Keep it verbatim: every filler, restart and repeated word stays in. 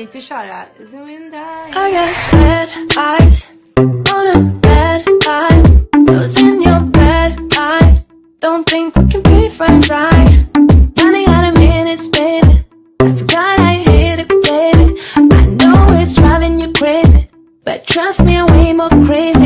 inte köra So in the I got bad eyes on a bad eye. Those in your bad eye. Don't think we can be friends. I running out of minutes, baby. I forgot I hit it, baby. I know it's driving you crazy, but trust me, I'm way more crazy.